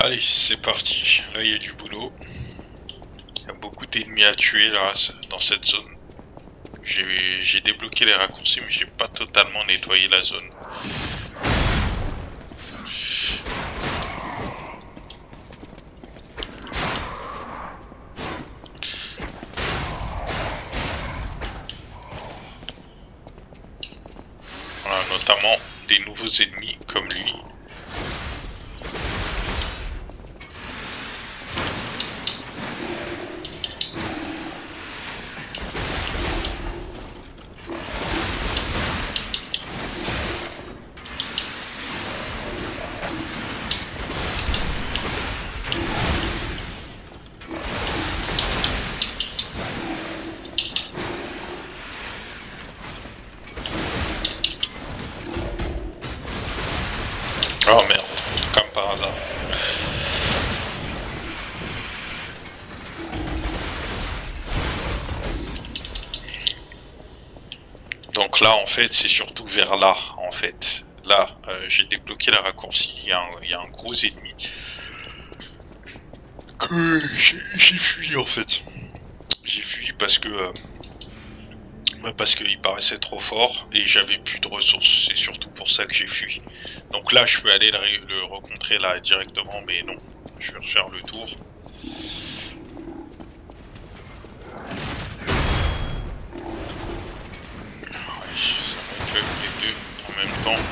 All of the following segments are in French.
Allez, c'est parti. Là, il y a du boulot. Il y a beaucoup d'ennemis à tuer là, dans cette zone. J'ai débloqué les raccourcis, mais j'ai pas totalement nettoyé la zone. Voilà, notamment des nouveaux ennemis comme lui. Oh merde, comme par hasard. Donc là en fait c'est surtout vers là en fait. Là j'ai débloqué la raccourci, il y a un gros ennemi que j'ai fui en fait. J'ai fui parce que parce qu'il paraissait trop fort et j'avais plus de ressources. C'est surtout pour ça que j'ai fui. Donc là je peux aller le rencontrer là directement, mais non. Je vais refaire le tour. Ouais, ça va que les deux en même temps.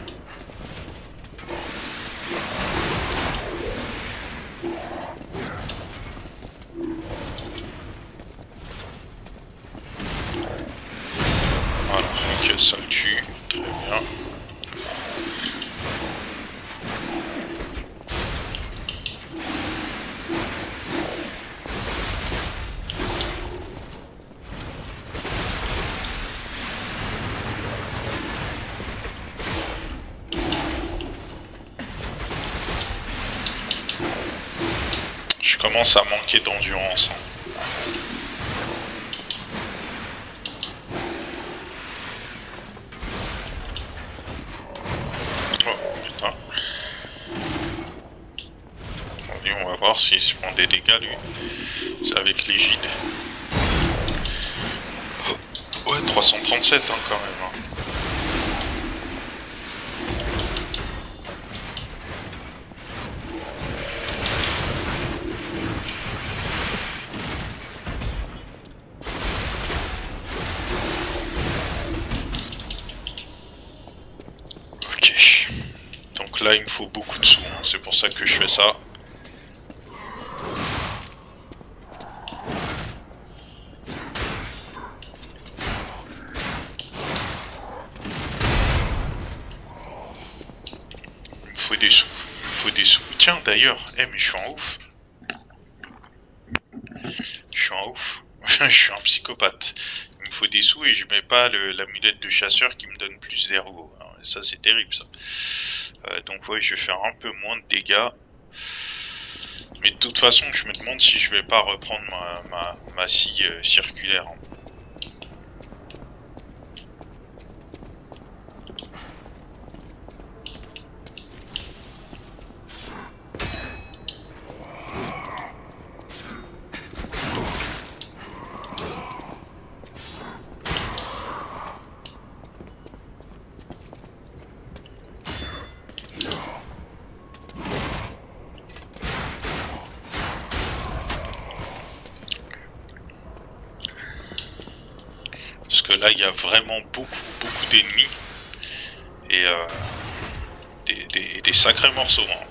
Voilà, ok, ça le tue, très bien. Je commence à manquer d'endurance. Oh putain. On va voir s'il se prend des dégâts lui. C'est avec l'égide. Oh, ouais, 337 hein, quand même. Hein. Ok. Donc là il me faut beaucoup de sous, hein. C'est pour ça que je fais ça. Des sous. Il me faut des sous. Tiens d'ailleurs, mais je suis en ouf. Je suis en ouf. Je suis un psychopathe. Il me faut des sous et je mets pas l'amulette de chasseur qui me donne plus d'ergo. Ça c'est terrible ça. Donc ouais, je vais faire un peu moins de dégâts. Mais de toute façon, je me demande si je vais pas reprendre ma scie circulaire. Parce que là, il y a vraiment beaucoup d'ennemis. Et des sacrés morceaux. Hein.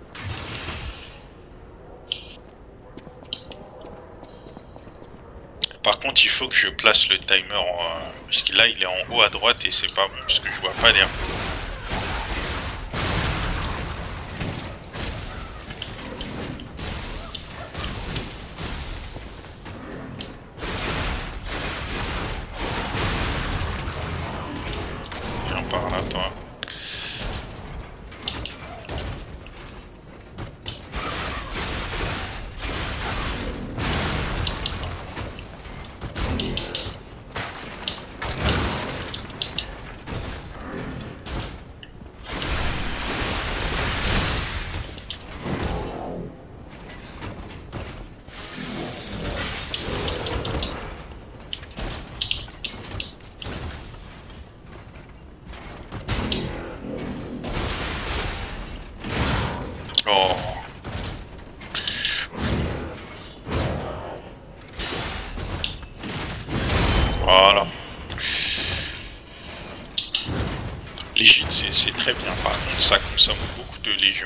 Par contre, il faut que je place le timer parce que là, il est en haut à droite et c'est pas bon parce que je vois pas l'air. Viens par là, toi. Voilà. L'égide c'est très bien, par contre ça consomme beaucoup de légions.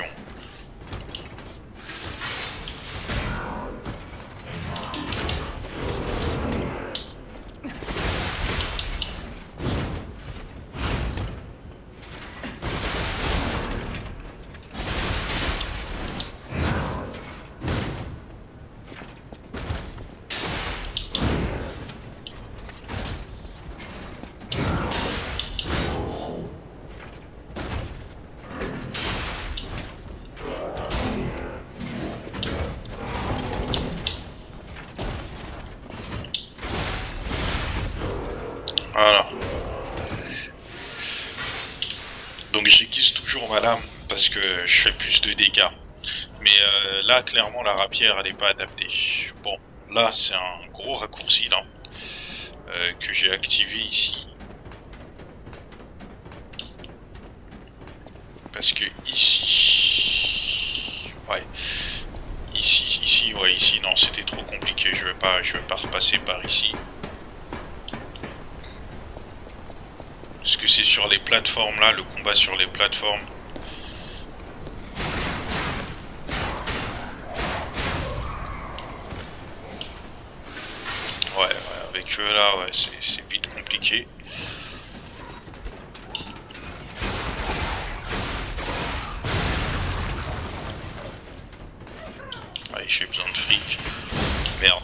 Voilà. Donc j'aiguise toujours ma lame parce que je fais plus de dégâts. Mais là, clairement, la rapière, elle n'est pas adaptée. Bon, là, c'est un gros raccourci, là, que j'ai activé ici. Parce que ici... Ouais. Ici, non, c'était trop compliqué. Je vais pas repasser par ici. Parce que c'est sur les plateformes, là, le combat sur les plateformes. Ouais, avec eux là, ouais, c'est vite compliqué. Ouais, j'ai besoin de fric. Merde.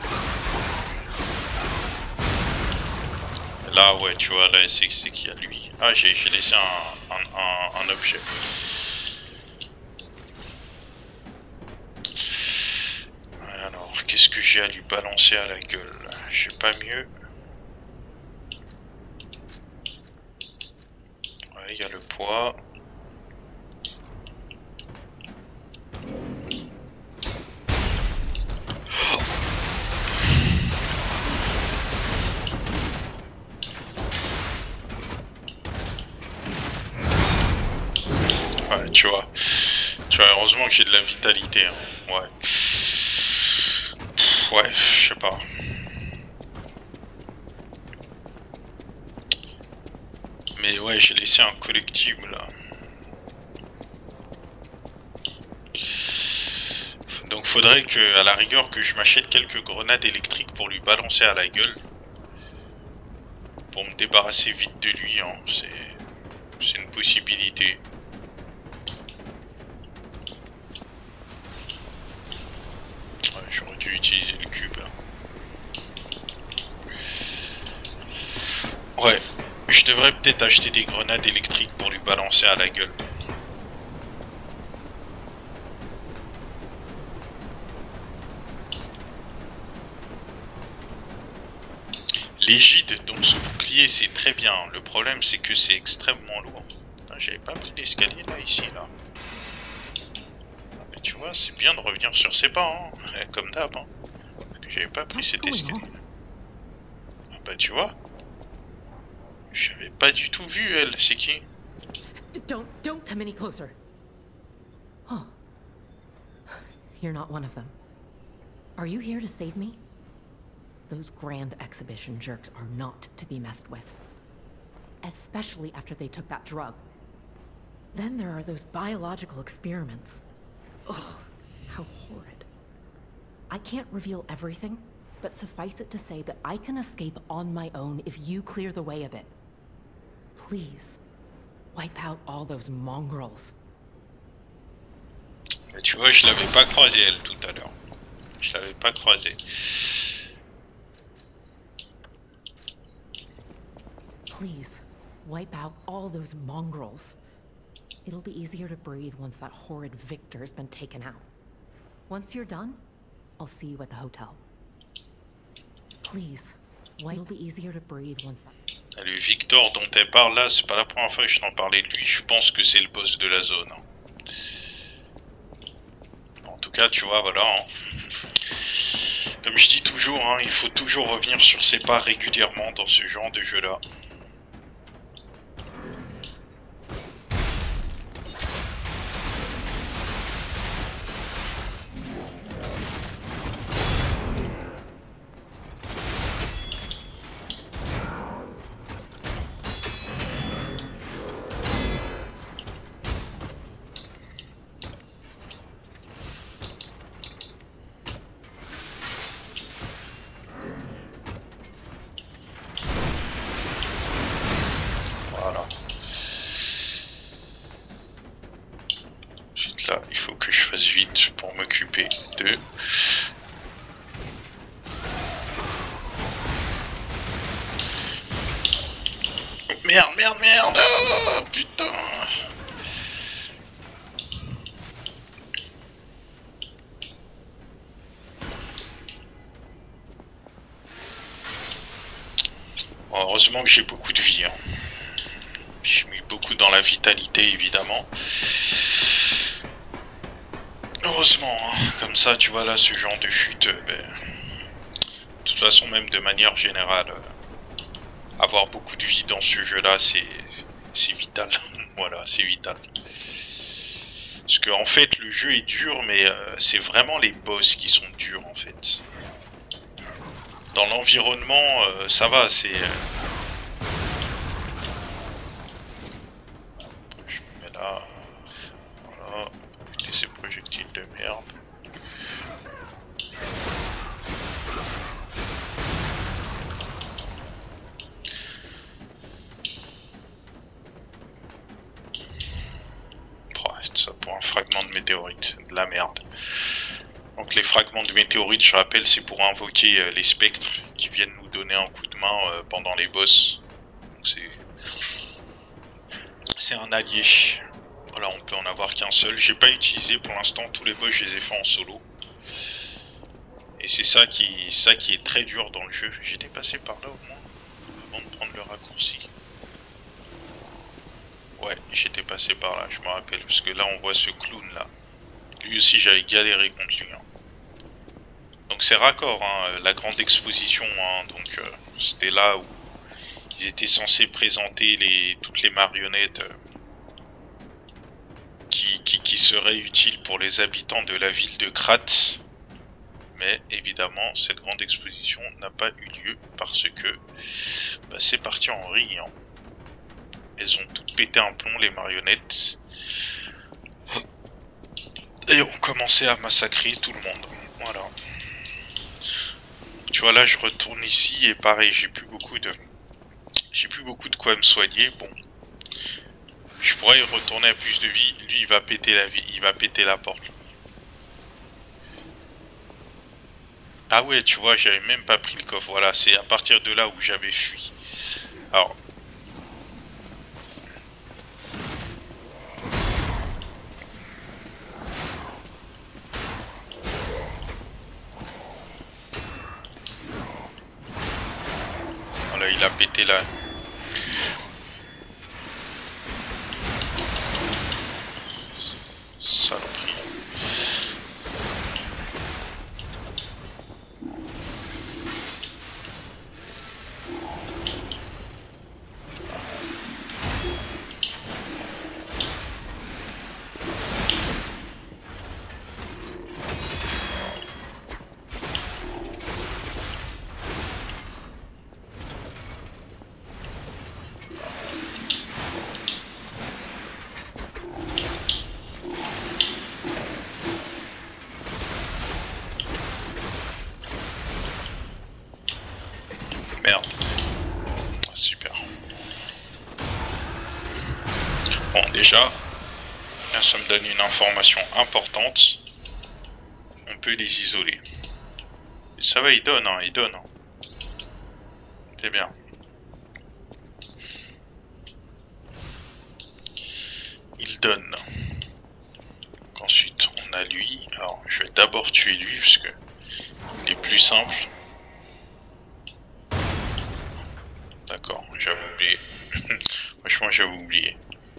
Là, ouais, tu vois, là, c'est qu'il y a lui. Ah, j'ai laissé un objet. Alors, qu'est-ce que j'ai à lui balancer à la gueule? J'ai pas mieux. Ouais, il y a le poids. Ouais, tu vois, heureusement que j'ai de la vitalité, hein. Ouais. Ouais, je sais pas. Mais ouais, j'ai laissé un collectible là. Donc faudrait que, à la rigueur, que je m'achète quelques grenades électriques pour lui balancer à la gueule. Pour me débarrasser vite de lui, hein. C'est une possibilité. Ouais, j'aurais dû utiliser le cube. Ouais, je devrais peut-être acheter des grenades électriques pour lui balancer à la gueule. L'égide, donc ce bouclier, c'est très bien. Le problème, c'est que c'est extrêmement lourd. J'avais pas pris l'escalier là, ici, là. Mais tu vois, c'est bien de revenir sur ses pas, hein, comme d'hab. Hein. Parce que j'avais pas pris cet escalier. Ah bah tu vois, j'avais pas du tout vu elle. C'est qui? Don't come any closer. Oh, you're not one of them. Are you here to save me? Those grand exhibition jerks are not to be messed with. Especially after they took that drug. Then there are those biological experiments. Oh, how horrid. I can't reveal everything, but suffice it to say that I can escape on my own if you clear the way a bit. Please, wipe out all those mongrels. Mais tu vois, je l'avais pas croisée elle tout à l'heure. Je l'avais pas croisée. Please, wipe out all those mongrels. It'll be easier to breathe once that horrid Victor's been taken out. Once you're done, I'll see you at the hotel. Please, it'll be easier to breathe once that... Le Victor dont elle parle là, c'est pas la première fois que je t'en parlais de lui. Je pense que c'est le boss de la zone. En tout cas, tu vois, voilà. Hein. Comme je dis toujours, hein, il faut toujours revenir sur ses pas régulièrement dans ce genre de jeu-là. 2. Merde, merde, merde. Oh, putain. Bon, heureusement que j'ai beaucoup de vie. Hein. J'ai mis beaucoup dans la vitalité, évidemment. Heureusement, hein. Comme ça, tu vois, là, ce genre de chute, ben, de toute façon, même de manière générale, avoir beaucoup de vie dans ce jeu-là, c'est vital. Voilà, c'est vital. Parce que en fait, le jeu est dur, mais c'est vraiment les boss qui sont durs, en fait. Dans l'environnement, ça va, c'est... Je me mets là. Voilà. Éviter ces projectiles de merde. Ça pour un fragment de météorite, de la merde. Donc les fragments de météorite, je rappelle, c'est pour invoquer les spectres qui viennent nous donner un coup de main pendant les boss. C'est un allié. Voilà, on peut en avoir qu'un seul. J'ai pas utilisé pour l'instant tous les boss, je les ai fait en solo. Et c'est ça qui est très dur dans le jeu. J'étais passé par là au moins, avant de prendre le raccourci. Ouais, j'étais passé par là, je me rappelle, parce que là on voit ce clown là. Lui aussi j'avais galéré contre lui. Hein. Donc c'est raccord, hein, la grande exposition, hein, donc c'était là où ils étaient censés présenter toutes les marionnettes qui seraient utiles pour les habitants de la ville de Krat. Mais évidemment, cette grande exposition n'a pas eu lieu parce que bah, c'est parti en vrille. Hein. Elles ont toutes pété un plomb, les marionnettes. Et ont commencé à massacrer tout le monde. Voilà. Tu vois, là, je retourne ici et pareil, j'ai plus beaucoup de quoi me soigner. Bon. Je pourrais y retourner à plus de vie. Lui, il va péter la vie. Il va péter la porte. Ah ouais, tu vois, j'avais même pas pris le coffre. Voilà, c'est à partir de là où j'avais fui. Alors... Voilà, il a pété la... Saloperie. Merde. Ah, super. Bon, déjà, là, ça me donne une information importante. On peut les isoler. Et ça va, il donne, hein, il donne. Hein. C'est bien. Il donne. Donc, ensuite, on a lui. Alors, je vais d'abord tuer lui, parce que il est plus simple. D'accord, j'avais oublié. Franchement, j'avais oublié.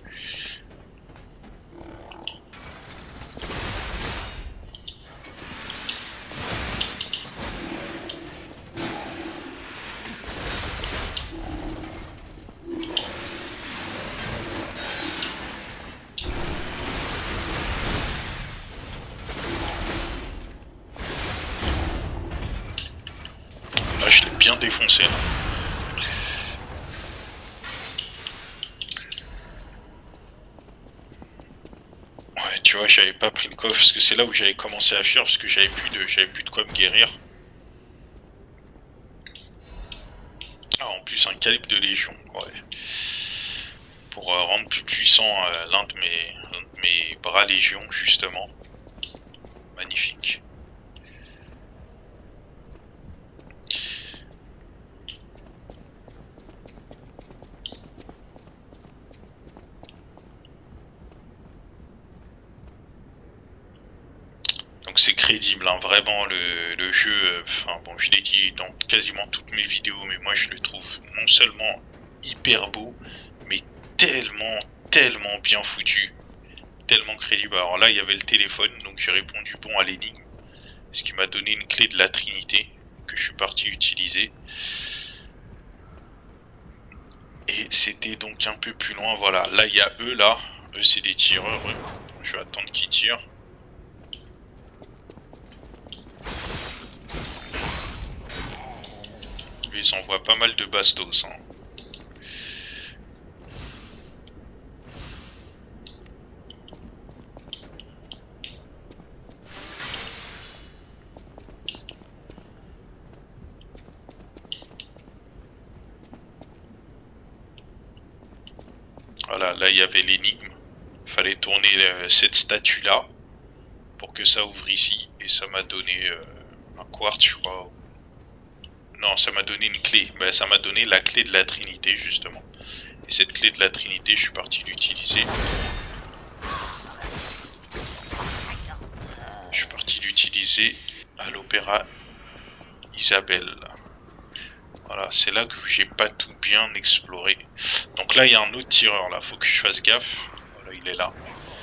Là, je l'ai bien défoncé. Là. Tu vois, j'avais pas pris le coffre parce que c'est là où j'avais commencé à fuir parce que j'avais plus de quoi me guérir. Ah, en plus un calibre de légion, ouais. Pour rendre plus puissant l'un de mes bras légion justement. Magnifique. c'est crédible, hein, vraiment le jeu, enfin bon, je l'ai dit dans quasiment toutes mes vidéos, mais moi je le trouve non seulement hyper beau, mais tellement bien foutu, tellement crédible. Alors là il y avait le téléphone, donc j'ai répondu bon à l'énigme, ce qui m'a donné une clé de la Trinité que je suis parti utiliser. Et c'était donc un peu plus loin, voilà, là il y a eux là, eux c'est des tireurs, eux. Je vais attendre qu'ils tirent. Ils envoient pas mal de bastos, hein. Voilà, là il y avait l'énigme. Fallait tourner cette statue là pour que ça ouvre ici. Et ça m'a donné un quartz, je crois. Non, ça m'a donné une clé. Ben, ça m'a donné la clé de la Trinité, justement. Et cette clé de la Trinité, je suis parti l'utiliser. Je suis parti l'utiliser à l'Opéra Isabelle. Voilà, c'est là que j'ai pas tout bien exploré. Donc là, il y a un autre tireur, là. Faut que je fasse gaffe. Voilà, il est là.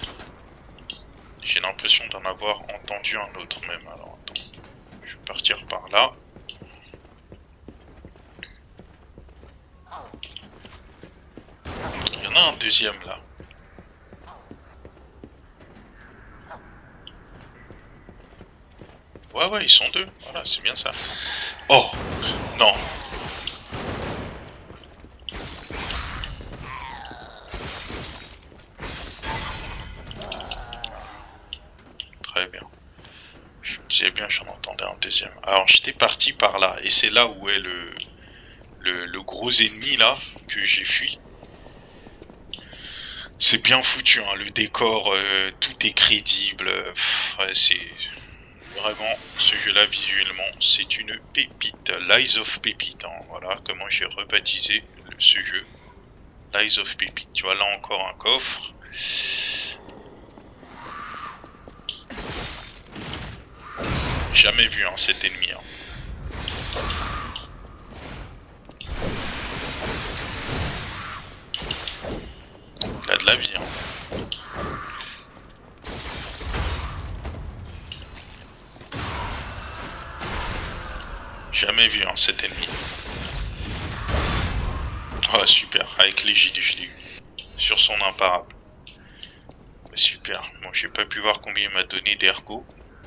J'ai l'impression d'en avoir entendu un autre, même. Alors, attends. Je vais partir par là. Il y en a un deuxième, là. Ouais, ils sont deux. Voilà, c'est bien ça. Oh, non. Très bien. Je me disais bien, j'en entendais un deuxième. Alors, j'étais parti par là. Et c'est là où est le gros ennemi, là, que j'ai fui. C'est bien foutu, hein, le décor, tout est crédible. Ouais, c'est... Vraiment, ce jeu-là, visuellement, c'est une pépite. Lies of Pépite, hein, voilà comment j'ai rebaptisé ce jeu. Lies of Pépite. Tu vois, là encore un coffre. Jamais vu, hein, cet ennemi. Hein. Il a de la vie, hein. Jamais vu, hein, cet ennemi. Oh, super, avec les gilets, je l'ai eu. Sur son imparable. Super, bon, j'ai pas pu voir combien il m'a donné d'ergo.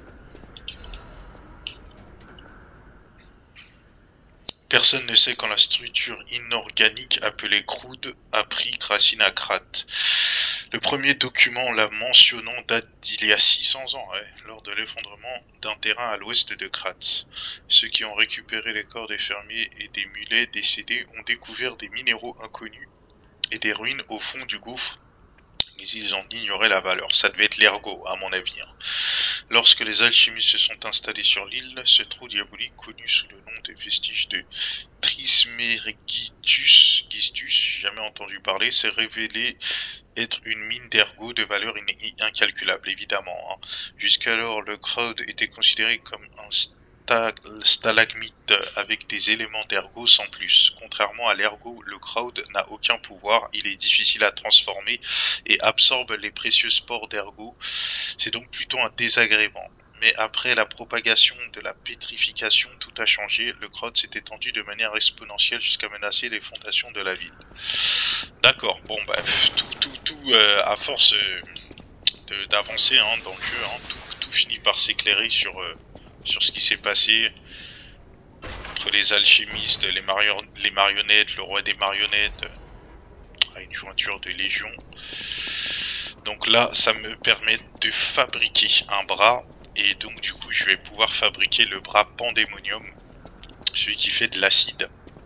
Personne ne sait quand la structure inorganique appelée crude a pris racine à Krat. Le premier document la mentionnant date d'il y a 600 ans, ouais, lors de l'effondrement d'un terrain à l'ouest de Krat. Ceux qui ont récupéré les corps des fermiers et des mulets décédés ont découvert des minéraux inconnus et des ruines au fond du gouffre, mais ils en ignoraient la valeur. Ça devait être l'ergot, à mon avis. Hein. Lorsque les alchimistes se sont installés sur l'île, ce trou diabolique connu sous le nom des vestiges de Trismegistus, jamais entendu parler, s'est révélé être une mine d'ergot de valeur incalculable, évidemment. Hein. Jusqu'alors, le crowd était considéré comme un stalagmite avec des éléments d'ergot sans plus. Contrairement à l'ergot, le crowd n'a aucun pouvoir, il est difficile à transformer et absorbe les précieux spores d'ergot. C'est donc plutôt un désagrément. Mais après la propagation de la pétrification, tout a changé. Le crowd s'est étendu de manière exponentielle jusqu'à menacer les fondations de la ville. D'accord, bon bah tout à force d'avancer hein, dans le jeu, hein, tout finit par s'éclairer sur ce qui s'est passé entre les alchimistes, les marionnettes, le roi des marionnettes, une jointure de légion. Donc là, ça me permet de fabriquer un bras, et donc du coup, je vais pouvoir fabriquer le bras Pandémonium, celui qui fait de l'acide,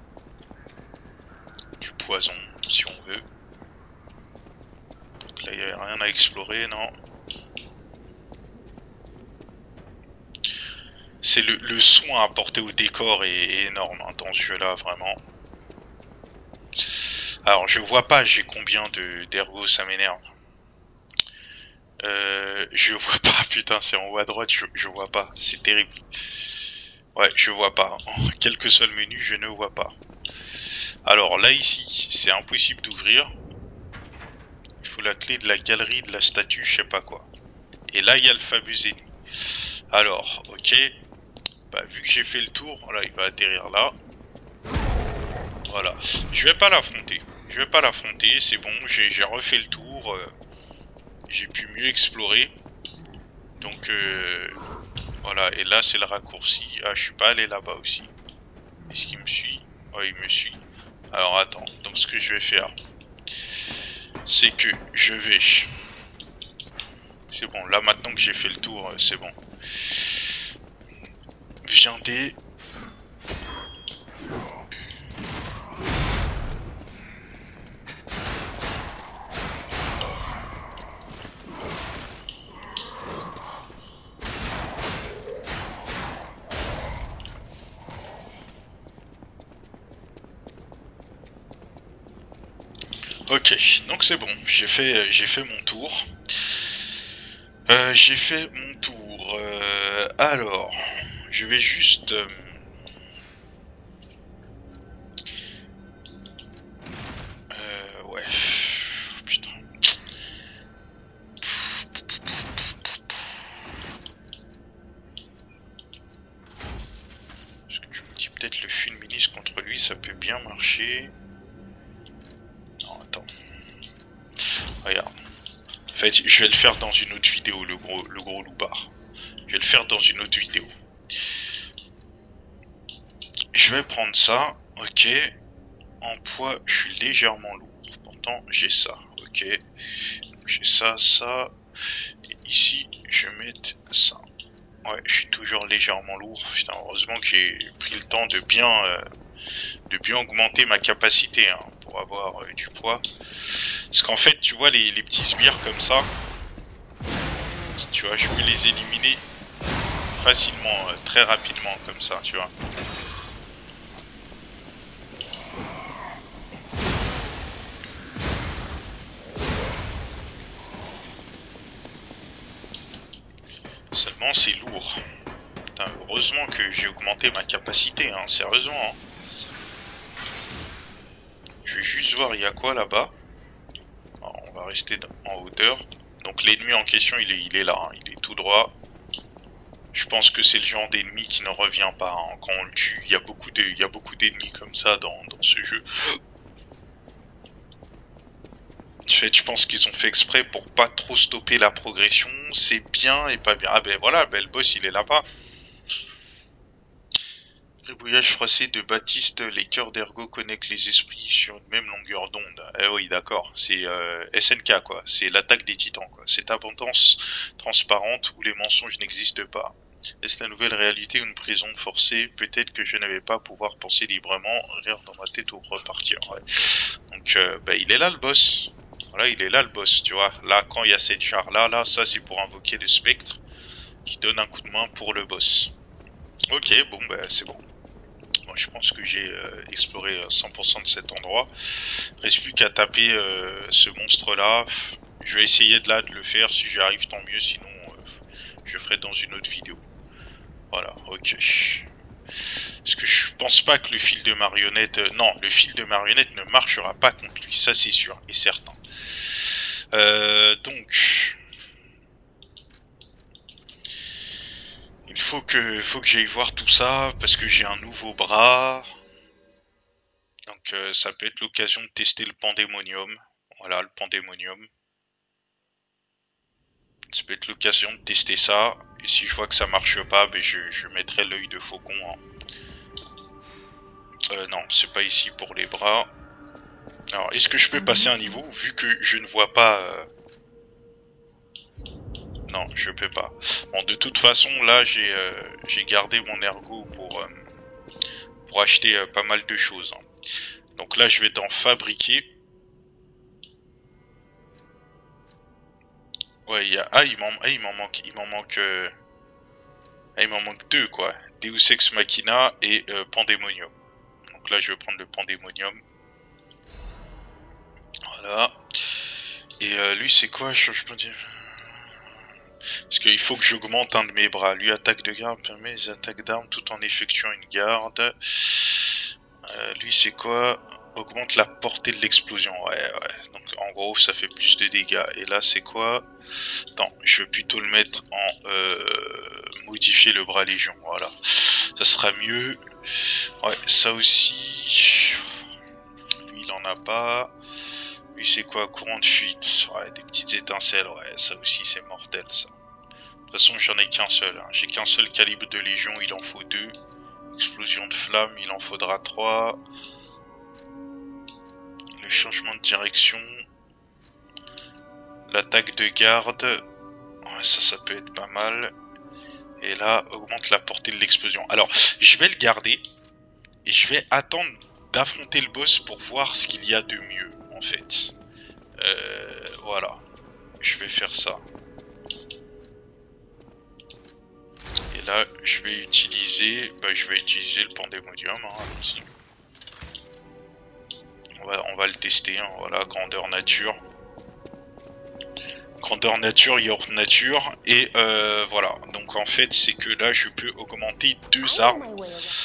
du poison, si on veut. Donc là, il n'y a rien à explorer, non. C'est le soin apporté au décor est énorme hein, dans ce jeu-là, vraiment. Alors, je vois pas, j'ai combien d'ergo, ça m'énerve. Je vois pas Ah putain, c'est en haut à droite, je vois pas. C'est terrible. Ouais, je vois pas. Quel que soit le menu, je ne vois pas. Alors là, ici, c'est impossible d'ouvrir. Il faut la clé de la galerie de la statue, je sais pas quoi. Et là, il y a le fameux ennemi. Alors, ok. Bah, vu que j'ai fait le tour, là, il va atterrir là. Voilà. Je vais pas l'affronter. Je vais pas l'affronter, c'est bon, j'ai refait le tour. J'ai pu mieux explorer. Donc, voilà. Et là, c'est le raccourci. Ah, je suis pas allé là-bas aussi. Est-ce qu'il me suit? Ouais, il me suit. Alors, attends. Donc, ce que je vais faire, c'est que je vais... C'est bon, là, maintenant que j'ai fait le tour, c'est bon. Viendez. Ok, donc c'est bon, j'ai fait mon tour. J'ai fait mon tour. Alors, je vais juste... ouais. Putain. Parce que je me dis peut-être le fulministe contre lui, ça peut bien marcher. Non, attends. Regarde. En fait, je vais le faire dans une autre vidéo, le gros loupard. Je vais le faire dans une autre vidéo. Je vais prendre ça, ok. En poids, je suis légèrement lourd. Pourtant, j'ai ça, ok. J'ai ça, ça. Et ici, je vais mettre ça. Ouais, je suis toujours légèrement lourd. Putain, heureusement que j'ai pris le temps de bien augmenter ma capacité hein, pour avoir du poids. Parce qu'en fait, tu vois, les petits sbires comme ça, tu vois, je peux les éliminer facilement, très rapidement comme ça, tu vois. Seulement, c'est lourd. Putain, heureusement que j'ai augmenté ma capacité, hein, sérieusement. Hein. Je vais juste voir, il y a quoi là-bas. On va rester en hauteur. Donc l'ennemi en question, il est là, hein, il est tout droit. Je pense que c'est le genre d'ennemi qui ne revient pas. Hein. Quand on le tue, il y a beaucoup d'ennemis comme ça dans ce jeu. En fait, je pense qu'ils ont fait exprès pour pas trop stopper la progression. C'est bien et pas bien. Ah ben voilà, ben le boss il est là-bas. Gribouillage froissé de Baptiste, les cœurs d'Ergo connectent les esprits sur une même longueur d'onde. Eh oui, d'accord, c'est SNK quoi, c'est l'attaque des titans quoi. Cette abondance transparente où les mensonges n'existent pas. Est-ce la nouvelle réalité ou une prison forcée? Peut-être que je n'avais pas pouvoir penser librement, rire dans ma tête ou repartir. Ouais. Donc, bah, il est là le boss. Voilà, il est là le boss, tu vois. Là, quand il y a cette char là, ça c'est pour invoquer le spectre qui donne un coup de main pour le boss. Ok, bon, bah c'est bon. Moi, je pense que j'ai exploré 100% de cet endroit. Reste plus qu'à taper ce monstre là. Je vais essayer de le faire. Si j'y arrive, tant mieux. Sinon, je ferai dans une autre vidéo. Voilà, ok. Parce que je pense pas que le fil de marionnette... non, le fil de marionnette ne marchera pas contre lui. Ça, c'est sûr et certain. Donc... Il faut que j'aille voir tout ça. Parce que j'ai un nouveau bras. Donc ça peut être l'occasion de tester le pandémonium. Voilà, le pandémonium. Ça peut être l'occasion de tester ça. Et si je vois que ça marche pas, ben je mettrai l'œil de faucon. Hein. Non, c'est pas ici pour les bras. Alors, est-ce que je peux passer un niveau vu que je ne vois pas... Non, je peux pas. Bon, de toute façon, là, j'ai gardé mon ergo pour acheter pas mal de choses. Hein. Donc là, je vais t'en fabriquer. Ouais, il m'en manque... il m'en manque deux, quoi. Deus Ex Machina et Pandemonium. Donc là, je vais prendre le Pandemonium. Voilà. Et lui, c'est quoi? Je peux dire... Parce qu'il faut que j'augmente un de mes bras. Lui, attaque de garde permet les attaques d'armes tout en effectuant une garde. Lui, c'est quoi? Augmente la portée de l'explosion. Ouais. Donc, en gros, ça fait plus de dégâts. Et là, c'est quoi? Attends, je vais plutôt le mettre en... modifier le bras légion. Voilà. Ça sera mieux. Ouais, ça aussi... Lui, il en a pas. Lui, c'est quoi? Courant de fuite. Ouais, des petites étincelles. Ouais, ça aussi, c'est mortel, ça. De toute façon, j'en ai qu'un seul. Hein. J'ai qu'un seul calibre de légion, il en faut 2. Explosion de flamme, il en faudra 3. Le changement de direction. L'attaque de garde. Ouais, ça peut être pas mal. Et là, augmente la portée de l'explosion. Alors, je vais le garder. Et je vais attendre d'affronter le boss pour voir ce qu'il y a de mieux, en fait. Voilà. Je vais faire ça. Et là, je vais utiliser le pandémonium. Hein, on va le tester. Hein, voilà, grandeur nature. Grandeur nature, hors nature. Et voilà. Donc en fait, c'est que là, je peux augmenter 2 armes.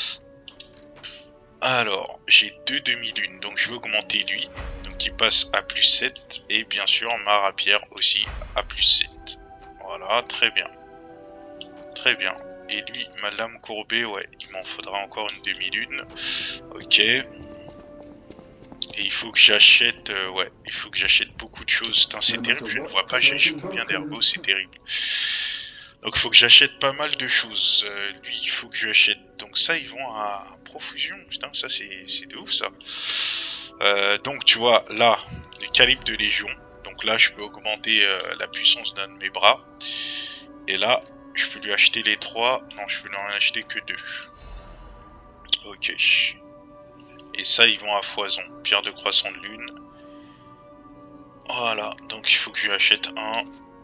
Alors, j'ai 2 demi-lunes. Donc je vais augmenter lui. Donc il passe à plus 7. Et bien sûr, ma rapière aussi à plus 7. Voilà, très bien. Très bien. Et lui, ma lame courbée, ouais, il m'en faudra encore une demi-lune. Ok. Et il faut que j'achète, ouais, il faut que j'achète beaucoup de choses. Putain, c'est terrible, je ne vois pas, j'ai combien d'ergots, c'est terrible. Donc il faut que j'achète pas mal de choses. Lui, il faut que j'achète. Donc ça, ils vont à profusion. Putain, ça c'est de ouf, ça. Donc tu vois, là, le calibre de légion. Donc là, je peux augmenter la puissance d'un de mes bras. Et là, je peux lui acheter les 3. Non, je peux lui en acheter que 2. Ok. Et ça, ils vont à foison. Pierre de croissant de lune. Voilà. Donc, il faut que je lui achète un.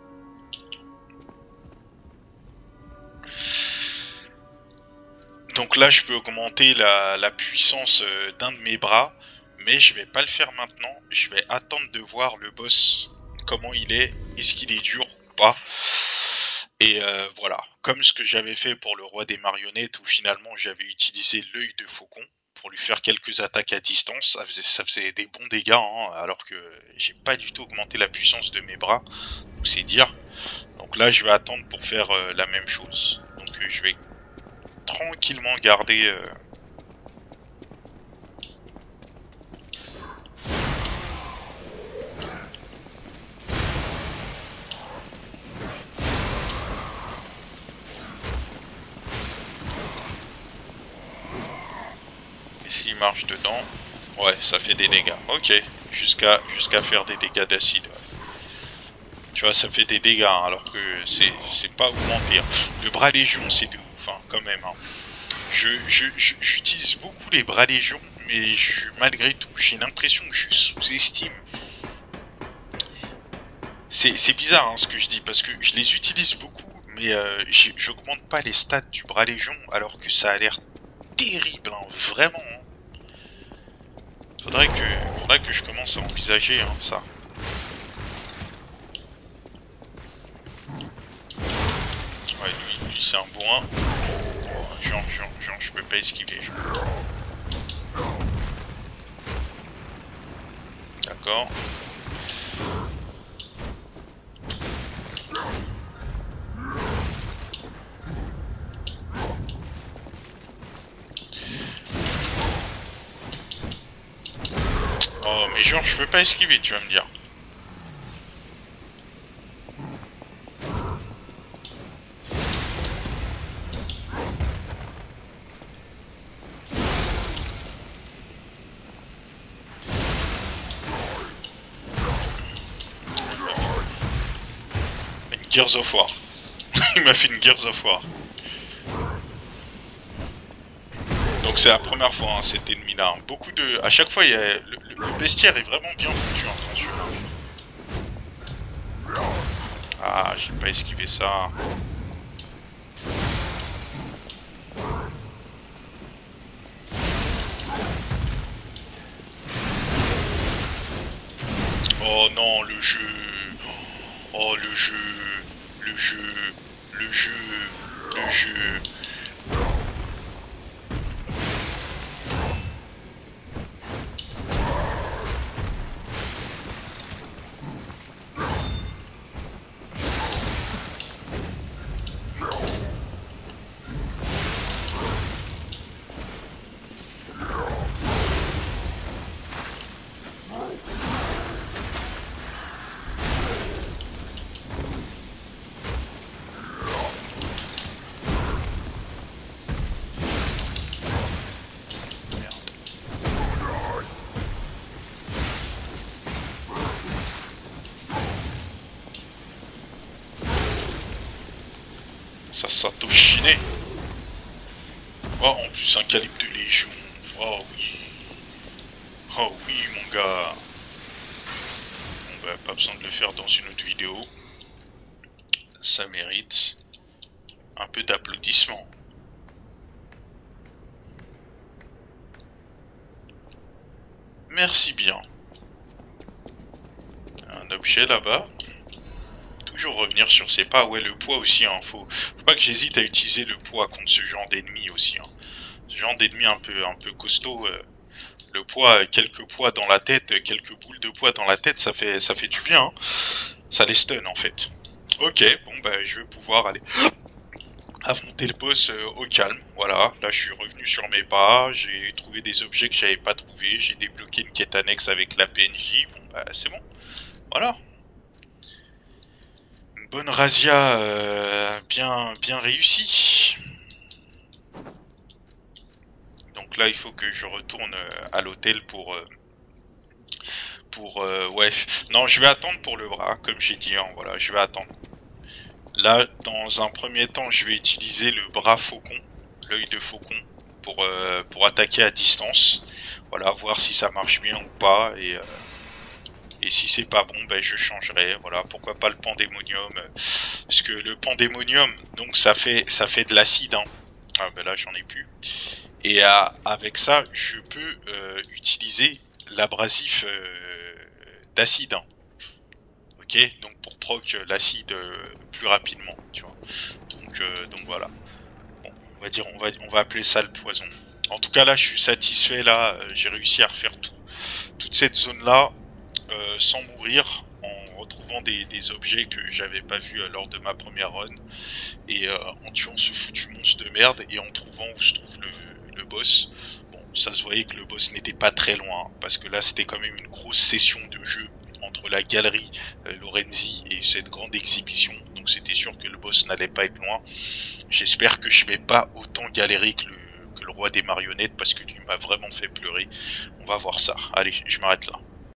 Donc là, je peux augmenter la puissance d'un de mes bras. Mais je vais pas le faire maintenant. Je vais attendre de voir le boss. Comment il est. Est-ce qu'il est dur ou pas. Et voilà, comme ce que j'avais fait pour le roi des marionnettes, où finalement j'avais utilisé l'œil de faucon pour lui faire quelques attaques à distance, ça faisait des bons dégâts, hein, alors que j'ai pas du tout augmenté la puissance de mes bras, c'est dire. Donc là je vais attendre pour faire la même chose. Donc je vais tranquillement garder... S'il marche dedans, ouais, ça fait des dégâts. Ok, jusqu'à faire des dégâts d'acide. Ouais. Tu vois, ça fait des dégâts, hein, alors que c'est pas augmenté. Hein. Le bras légion, c'est de ouf, hein, quand même. Hein. J'utilise beaucoup les bras légion, mais malgré tout, j'ai l'impression que je sous-estime. C'est bizarre hein, ce que je dis, parce que je les utilise beaucoup, mais j'augmente pas les stats du bras légion, alors que ça a l'air terrible, hein, vraiment. Hein. Faudrait que je commence à envisager hein, ça. Ouais, lui c'est un bon 1. Genre, je peux pas esquiver. D'accord. Oh, mais genre, je peux pas esquiver, tu vas me dire. Une Gears of War. Il m'a fait une Gears of War. Donc c'est la première fois hein, cet ennemi là. Hein. Beaucoup de. À chaque fois, il y a... le bestiaire est vraiment bien foutu en attention. Ah, j'ai pas esquivé ça. Oh non, le jeu. Oh le jeu. le jeu, le jeu, le jeu. Ça Satoshine. Oh, en plus un calibre de légion. Oh oui. Oh oui, mon gars. Bon bah, pas besoin de le faire dans une autre vidéo. Ça mérite un peu d'applaudissements. Merci bien. Un objet là-bas. Toujours revenir sur ses pas. Ouais, le poids aussi, hein. Faut pas que j'hésite à utiliser le poids contre ce genre d'ennemi aussi, hein. Ce genre d'ennemi un peu costaud. Le poids, quelques poids dans la tête, quelques boules de poids dans la tête, ça fait du bien, hein. Ça les stun en fait. Ok, bon bah je vais pouvoir aller affronter le boss au calme. Voilà, là je suis revenu sur mes pas, j'ai trouvé des objets que j'avais pas trouvé, j'ai débloqué une quête annexe avec la PNJ. Bon bah c'est bon. Voilà. Une bonne razzia bien réussie. Donc là il faut que je retourne à l'hôtel pour ouais, non je vais attendre pour le bras comme j'ai dit, hein, voilà, je vais attendre. Là dans un premier temps je vais utiliser le bras faucon, l'œil de faucon pour attaquer à distance, voilà, voir si ça marche bien ou pas, et si c'est pas bon ben je changerai, voilà, pourquoi pas le pandémonium, parce que le pandémonium donc ça fait de l'acide, hein. Ah ben là j'en ai plus, et avec ça je peux utiliser l'abrasif d'acide, hein. Ok, donc pour proc l'acide plus rapidement, tu vois. Donc voilà. Bon, on va dire, on va appeler ça le poison. En tout cas là, je suis satisfait. Là, j'ai réussi à refaire toute cette zone là sans mourir, en retrouvant des objets que j'avais pas vus lors de ma première run, et en tuant ce foutu monstre de merde, et en trouvant où se trouve le boss. Bon, ça se voyait que le boss n'était pas très loin, parce que là c'était quand même une grosse session de jeu entre la galerie Lorenzi et cette grande exhibition, donc c'était sûr que le boss n'allait pas être loin. J'espère que je vais pas autant galérer que le roi des marionnettes, parce que lui m'a vraiment fait pleurer. On va voir ça. Allez, je m'arrête là.